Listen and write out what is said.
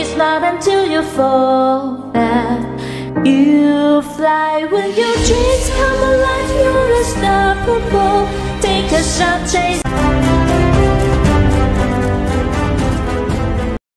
It's not until you fall that you fly. When your dreams come alive, you're unstoppable. Take a shot, chase